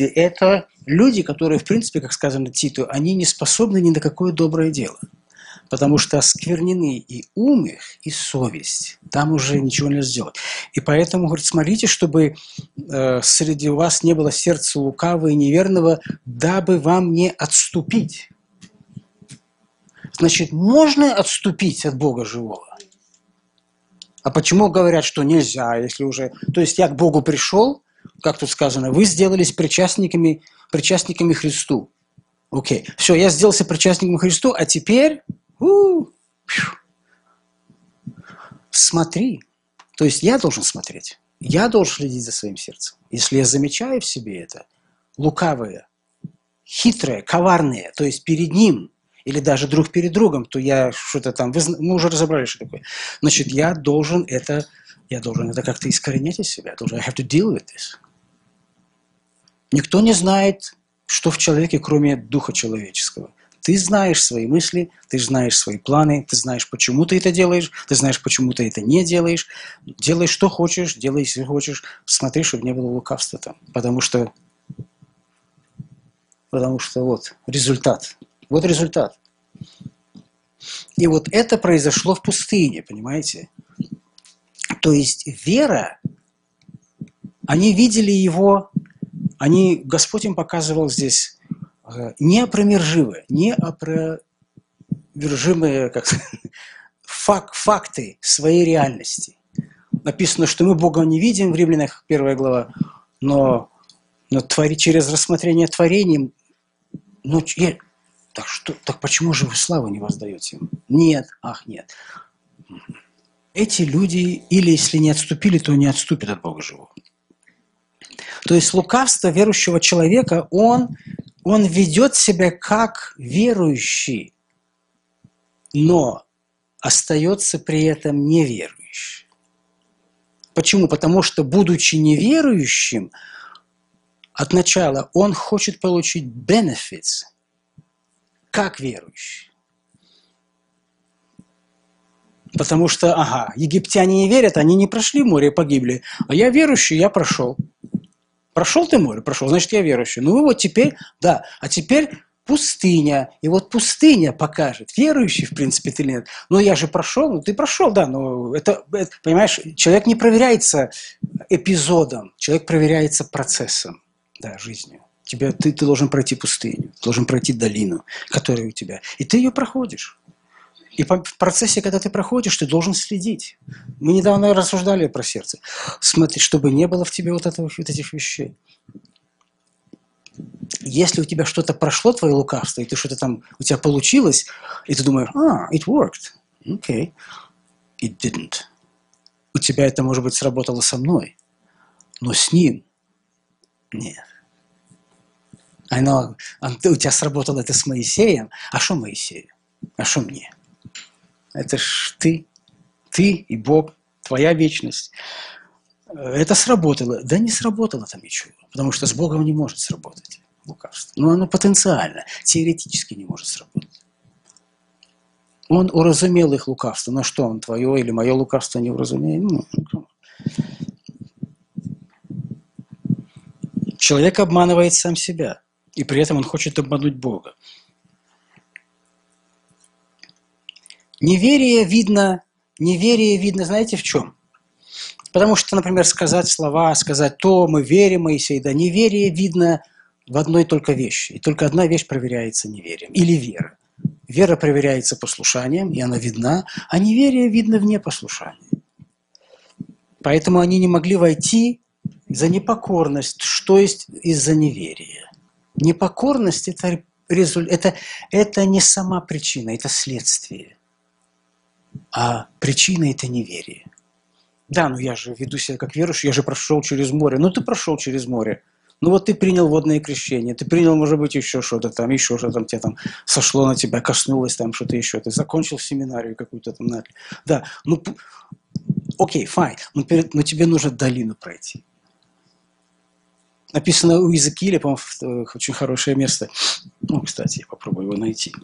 это люди, которые, в принципе, как сказано Титу, они не способны ни на какое доброе дело. потому что осквернены и ум их, и совесть. Там уже ничего нельзя сделать. И поэтому, говорит, смотрите, чтобы среди вас не было сердца лукавого и неверного, дабы вам не отступить. Значит, можно отступить от Бога живого. А почему говорят, что нельзя, если уже... То есть я к Богу пришел, как тут сказано, вы сделались причастниками Христу. Окей, все, я сделался причастником Христу, а теперь... Смотри. То есть я должен смотреть. Я должен следить за своим сердцем. Если я замечаю в себе это, лукавое, хитрое, коварное, то есть перед ним, или даже друг перед другом, то я что-то там... Мы уже разобрали, что такое. Значит, я должен это как-то искоренять из себя. I have to deal with this. Никто не знает, что в человеке, кроме духа человеческого. Ты знаешь свои мысли, ты знаешь свои планы, ты знаешь, почему ты это делаешь, ты знаешь, почему ты это не делаешь. Делай, что хочешь, делай, если хочешь. Смотри, чтобы не было лукавства там. Потому что вот результат. Вот результат. И вот это произошло в пустыне, понимаете? То есть вера, они видели его, Господь им показывал здесь неопровержимые факты своей реальности. Написано, что мы Бога не видим в Римлянах 1 глава, но через рассмотрение творений, так почему же вы славу не воздаете им? Нет, нет. Эти люди, или если не отступили, то не отступят от Бога живого. То есть лукавство верующего человека, он ведет себя как верующий, но остается при этом неверующим. Почему? Потому что, будучи неверующим, от начала он хочет получить benefits, как верующий. Потому что, египтяне не верят, они не прошли море и погибли. А я верующий, я прошел. Прошел ты море? Прошел, значит, я верующий. Ну вот теперь, да. А теперь пустыня. И вот пустыня покажет, верующий, в принципе, ты или нет. Ну, я же прошел. Ну, ты прошел, да. Но это, понимаешь, человек не проверяется эпизодом. Человек проверяется процессом, да, жизнью. Ты должен пройти пустыню, должен пройти долину, которая у тебя. И ты ее проходишь. И в процессе, когда ты проходишь, ты должен следить. Мы недавно рассуждали про сердце. Смотри, чтобы не было в тебе вот этих вещей. Если у тебя что-то прошло, твое лукавство, и ты что-то там, у тебя получилось, и ты думаешь, it worked. Okay. It didn't. У тебя это, может быть, сработало со мной, но с ним нет. У тебя сработало это с Моисеем, а что Моисею? А что мне? Это ж ты и Бог, твоя вечность. Это сработало. Да не сработало там ничего, потому что с Богом не может сработать лукавство. Но оно потенциально, теоретически не может сработать. Он уразумел их лукавство. Но что, он твое или мое лукавство не уразумеет? Человек обманывает сам себя, и при этом он хочет обмануть Бога. Неверие видно, знаете, в чем? Потому что, например, сказать то, мы верим, Моисей, да, неверие видно в одной только вещи. И только одна вещь проверяется неверием. Или вера. Вера проверяется послушанием, и она видна, а неверие видно в непослушании. Поэтому они не могли войти за непокорность, что есть из-за неверия. Непокорность – это не сама причина, это следствие. А причина – это неверие. Да, я же веду себя как верующий, я же прошел через море. Ну, ты прошел через море. Ну, вот ты принял водное крещение, ты принял, может быть, еще что-то там, тебе там сошло на тебя, коснулось там что-то еще. Ты закончил семинарию какую-то там. Да, окей, fine, но тебе нужно долину пройти. Написано у Иезекииля, по-моему, очень хорошее место. Кстати, я попробую его найти.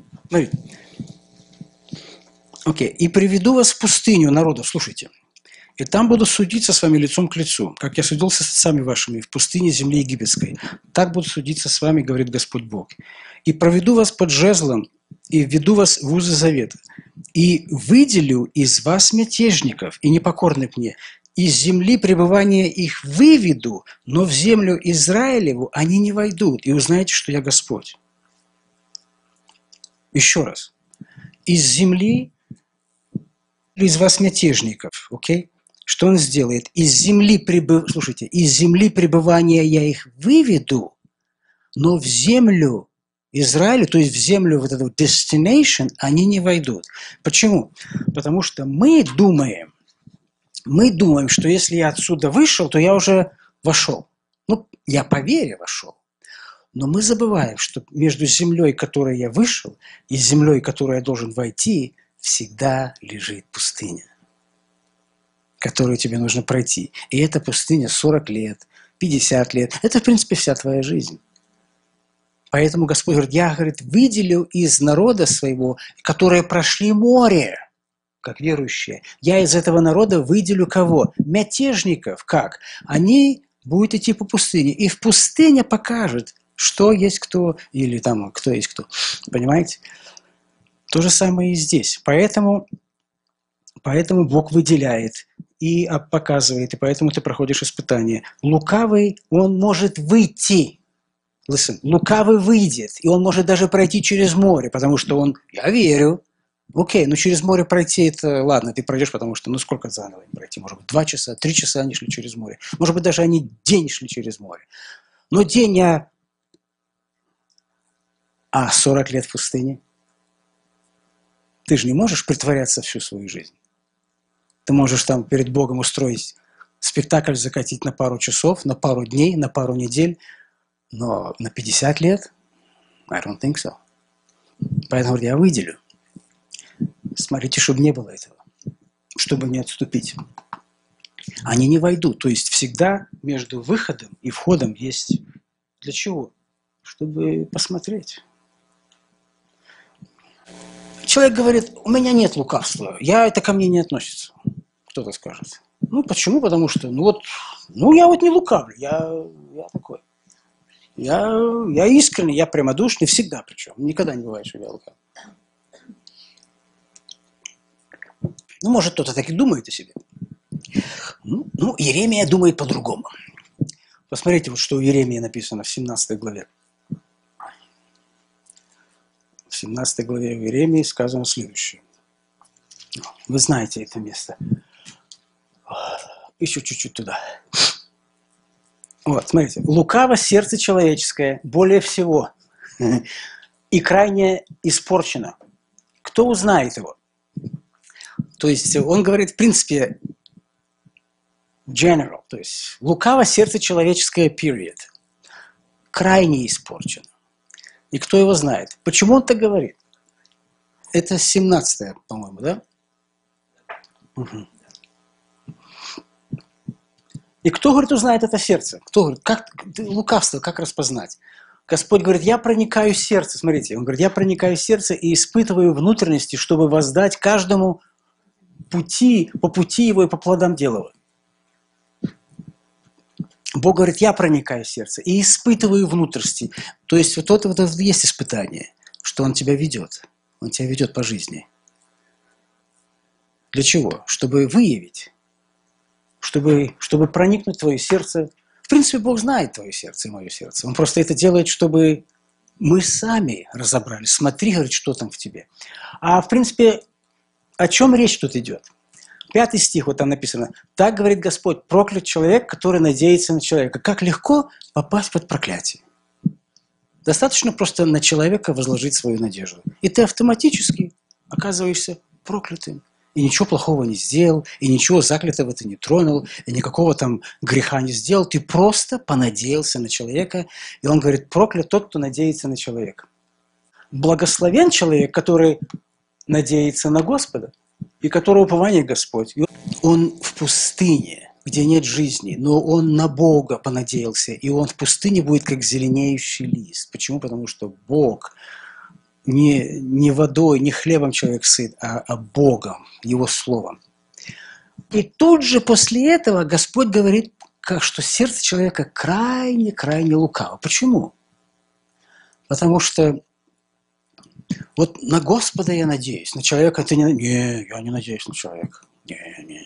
Окей. «И приведу вас в пустыню, народов». Слушайте. И там буду судиться с вами лицом к лицу, как я судился с отцами вашими в пустыне земли египетской. Так буду судиться с вами, говорит Господь Бог. И проведу вас под жезлом, и введу вас в узы завета. И выделю из вас мятежников и непокорных мне. Из земли пребывания их выведу, но в землю Израилеву они не войдут. И узнаете, что я Господь. Еще раз. Из земли, из вас мятежников, окей? Что он сделает? Слушайте, из земли пребывания я их выведу, но в землю Израиля, то есть в землю вот этого destination, они не войдут. Почему? Потому что мы думаем, что если я отсюда вышел, то я уже вошел. Ну, я по вере вошел. Но мы забываем, что между землей, которой я вышел, и землей, в которую я должен войти, всегда лежит пустыня, которую тебе нужно пройти. И эта пустыня 40 лет, 50 лет. Это, в принципе, вся твоя жизнь. Поэтому Господь говорит, я, выделю из народа своего, которые прошли море, как верующие. Я из этого народа выделю кого? Мятежников. Как? Они будут идти по пустыне. И в пустыне покажет, что есть кто, или там кто есть кто. Понимаете? То же самое и здесь. Поэтому Бог выделяет и показывает, и поэтому ты проходишь испытание. Лукавый, он может выйти. Listen, лукавый выйдет, и он может даже пройти через море, потому что он, я верю, окей, но через море пройти, это ладно, ты пройдешь, потому что, сколько заново им пройти? Может быть, 2 часа, 3 часа они шли через море. Может быть, даже они день шли через море. Но день 40 лет в пустыне. Ты же не можешь притворяться всю свою жизнь. Ты можешь там перед Богом устроить спектакль, закатить на пару часов, на пару дней, на пару недель, но на 50 лет? I don't think so. Поэтому я выделю. Смотрите, чтобы не было этого. Чтобы не отступить. Они не войдут. То есть всегда между выходом и входом есть... Для чего? Чтобы посмотреть. Человек говорит, у меня нет лукавства. Это ко мне не относится. Кто-то скажет. Почему? Потому что, я не лукавлю. Я такой. Я искренний, я прямодушный, всегда причем. Никогда не бывает, что я лукав. Может, кто-то так и думает о себе. Иеремия думает по-другому. Посмотрите, вот что у Иеремии написано в 17 главе. В 17 главе у Иеремии сказано следующее. Вы знаете это место. Еще чуть-чуть туда. Вот, смотрите. Лукаво сердце человеческое более всего и крайне испорчено. Кто узнает его? То есть он говорит, в принципе, general, то есть лукаво сердце человеческое, period, крайне испорчено. И кто его знает? Почему он так говорит? Это 17-е, по-моему, да? Угу. И кто, говорит, узнает это сердце? Кто говорит, лукавство, как распознать? Господь говорит, я проникаю в сердце, смотрите, он говорит, я проникаю в сердце и испытываю внутренности, чтобы воздать каждому по пути его и по плодам дела. Бог говорит, я проникаю в сердце и испытываю внутренности. То есть вот это есть испытание, что Он тебя ведет. Он тебя ведет по жизни. Для чего? Чтобы выявить, чтобы проникнуть в твое сердце. В принципе, Бог знает твое сердце и мое сердце. Он просто это делает, чтобы мы сами разобрались. Смотри, говорит, что там в тебе. А в принципе, о чем речь тут идет? 5 стих, вот там написано. Так говорит Господь, проклят человек, который надеется на человека. Как легко попасть под проклятие. Достаточно просто на человека возложить свою надежду. И ты автоматически оказываешься проклятым. И ничего плохого не сделал, и ничего заклятого ты не тронул, и никакого там греха не сделал. Ты просто понадеялся на человека. И он говорит, проклят тот, кто надеется на человека. Благословен человек, который надеется на Господа, и которого упование Господь. И он в пустыне, где нет жизни, но он на Бога понадеялся, и он в пустыне будет как зеленеющий лист. Почему? Потому что Бог не водой, не хлебом человек сыт, а Богом, Его Словом. И тут же после этого Господь говорит, что сердце человека крайне-крайне лукаво. Почему? Потому что вот на Господа я надеюсь, на человека ты не... Не, я не надеюсь на человека. Не.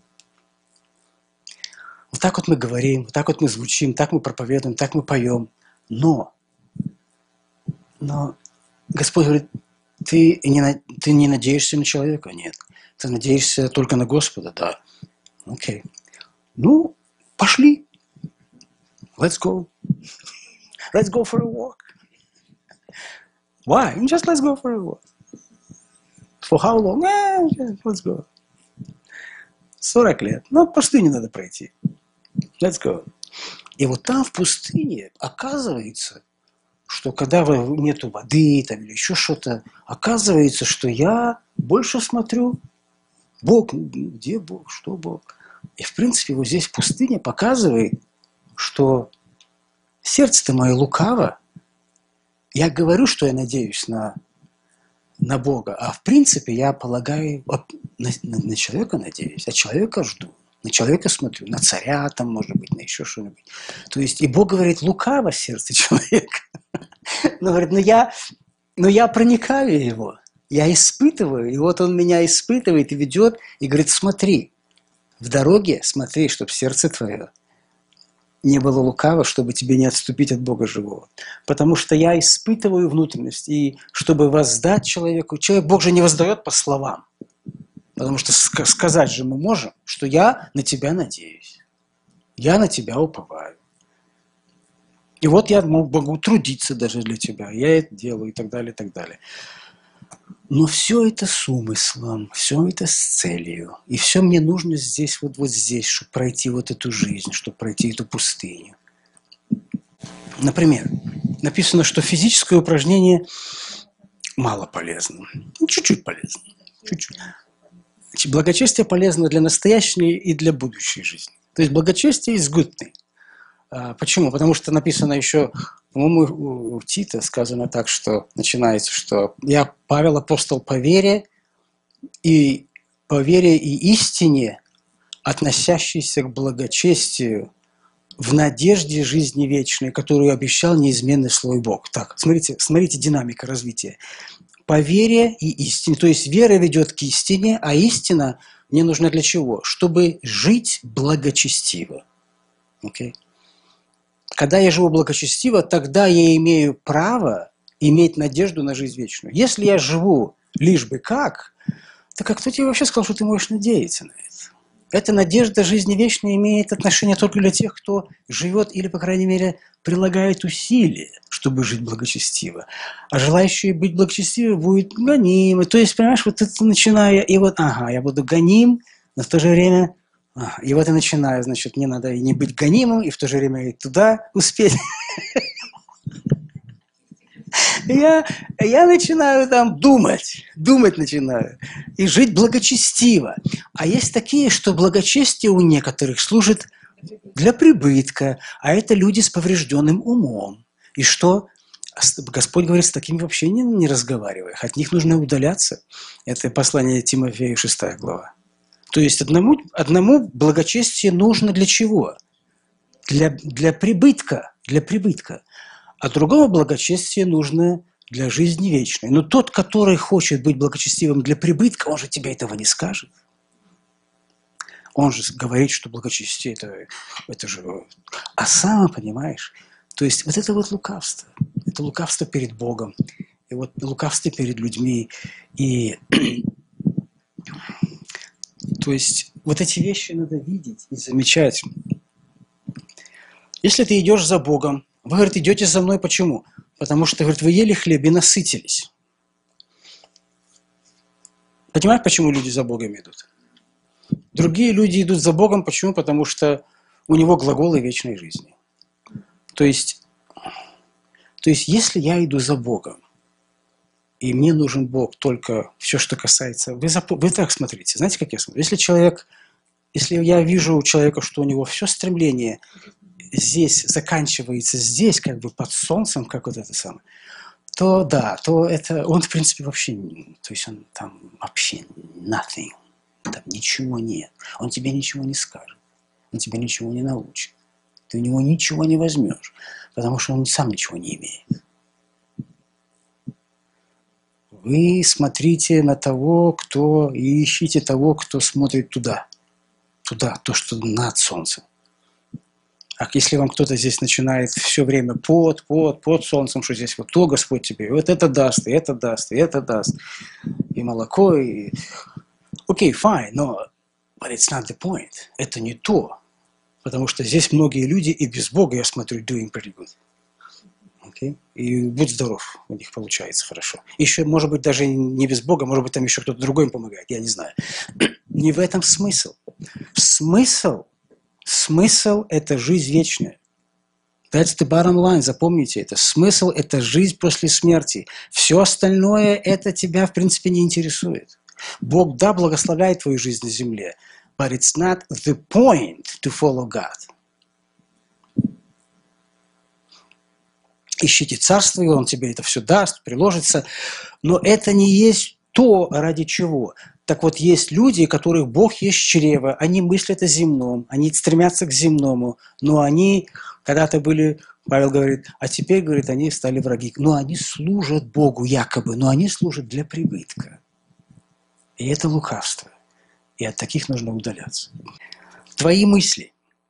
Вот так вот мы говорим, вот так вот мы звучим, так мы проповедуем, так мы поем. Но Господь говорит, ты не надеешься на человека? Нет. Ты надеешься только на Господа? Да. Окей. Ну, пошли. Let's go. Let's go for a walk. Why? Just let's go for a walk. For how long? Let's go. 40 лет. Ну, пустыню надо пройти. Let's go. И вот там в пустыне оказывается, что когда нету воды там, или еще что-то, оказывается, что я больше смотрю, Бог, где Бог, что Бог. И в принципе вот здесь пустыня показывает, что сердце-то мое лукаво. Я говорю, что я надеюсь на Бога, а в принципе я полагаю, на человека надеюсь, а человека жду. На человека смотрю, на царя там, может быть, на еще что-нибудь. То есть, и Бог говорит, лукаво сердце человека. Но говорит, но я проникаю его, я испытываю, и вот он меня испытывает и ведет, и говорит, смотри, в дороге смотри, чтобы сердце твое не было лукаво, чтобы тебе не отступить от Бога живого. Потому что я испытываю внутренность, и чтобы воздать человеку, Бог же не воздает по словам. Потому что сказать же мы можем, что я на тебя надеюсь, я на тебя уповаю. И вот я могу трудиться даже для тебя, я это делаю и так далее, и так далее. Но все это с умыслом, все это с целью. И все мне нужно здесь, вот здесь, чтобы пройти вот эту жизнь, чтобы пройти эту пустыню. Например, написано, что физическое упражнение мало полезно. Чуть-чуть полезно. Чуть-чуть. Значит, благочестие полезно для настоящей и для будущей жизни. То есть благочестие is good thing. Почему? Потому что написано еще, по-моему, у Тита сказано так, что начинается, что я Павел, апостол по вере и истине, относящийся к благочестию в надежде жизни вечной, которую обещал неизменный свой Бог. Так, смотрите динамика развития. По вере и истине. То есть вера ведет к истине, а истина мне нужна для чего? Чтобы жить благочестиво. Okay? Когда я живу благочестиво, тогда я имею право иметь надежду на жизнь вечную. Если я живу лишь бы как, так а кто тебе вообще сказал, что ты можешь надеяться на это? Эта надежда жизни вечной имеет отношение только для тех, кто живет или, по крайней мере, прилагает усилия, чтобы жить благочестиво. А желающий быть благочестивым будет гоним. То есть, понимаешь, вот это начиная, и вот, я буду гоним, но в то же время... И вот я начинаю, значит, мне надо и не быть гонимым, и в то же время и туда успеть. Я начинаю там думать начинаю, и жить благочестиво. А есть такие, что благочестие у некоторых служит для прибытка, а это люди с поврежденным умом. И что? Господь говорит, с такими вообще не разговаривай, от них нужно удаляться. Это послание Тимофею, 6 глава. То есть одному благочестие нужно для чего? Для прибытка. А другому благочестие нужно для жизни вечной. Но тот, который хочет быть благочестивым для прибытка, он же тебе этого не скажет. Он же говорит, что благочестие это же... А сам, понимаешь? То есть вот это вот лукавство. Это лукавство перед Богом. И вот лукавство перед людьми. И... То есть вот эти вещи надо видеть и замечать. Если ты идешь за Богом, вы, говорит, идете за мной, почему? Потому что, говорит, вы ели хлеб и насытились. Понимаешь, почему люди за Богом идут? Другие люди идут за Богом, почему? Потому что у него глаголы вечной жизни. То есть если я иду за Богом, и мне нужен Бог только все, что касается... Вы так смотрите, знаете, как я смотрю? Если я вижу у человека, что у него все стремление здесь заканчивается, здесь, как бы под солнцем, как вот это самое, то да, то это он, в принципе, вообще... То есть он там вообще nothing. Там ничего нет. Он тебе ничего не скажет. Он тебя ничего не научит. Ты у него ничего не возьмешь, потому что он сам ничего не имеет. Вы смотрите на того, кто, и ищите того, кто смотрит туда. Туда, то, что над солнцем. А если вам кто-то здесь начинает все время под солнцем, что здесь вот то Господь тебе, вот это даст, и это даст, и это даст, и молоко, и... Окей, fine, но but it's not the point. Это не то. Потому что здесь многие люди и без Бога, я смотрю, doing pretty good. Okay? И будь здоров, у них получается хорошо. Еще, может быть, даже не без Бога, может быть, там еще кто-то другой им помогает, я не знаю. Не в этом смысл. Смысл – это жизнь вечная. That's the bottom line, запомните это. Смысл – это жизнь после смерти. Все остальное – это тебя, в принципе, не интересует. Бог, да, благословляет твою жизнь на земле, but it's not the point to follow God. Ищите царство его, он тебе это все даст, приложится, но это не есть то, ради чего. Так вот, есть люди, которых Бог есть чрево, они мыслят о земном, они стремятся к земному, но они когда-то были, Павел говорит, а теперь, говорит, они стали враги. Но они служат Богу якобы, но они служат для прибытка. И это лукавство. И от таких нужно удаляться. Твои мысли.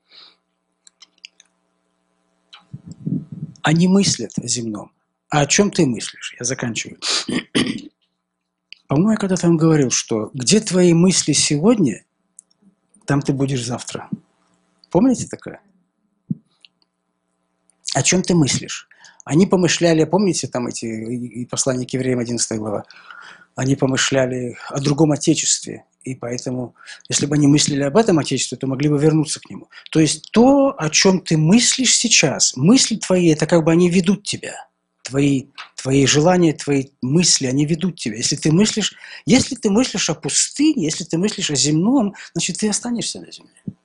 Они мыслят о земном. А о чем ты мыслишь? Я заканчиваю. По-моему, я когда-то вам говорил, что где твои мысли сегодня, там ты будешь завтра. Помните такое? О чем ты мыслишь? Они помышляли, помните, там эти послания к евреям, 11 глава? Они помышляли о другом отечестве. И поэтому, если бы они мыслили об этом отечестве, то могли бы вернуться к нему. То есть то, о чем ты мыслишь сейчас, мысли твои, это как бы они ведут тебя. Твои желания, твои мысли, они ведут тебя. Если ты мыслишь о пустыне, если ты мыслишь о земном, значит, ты останешься на земле.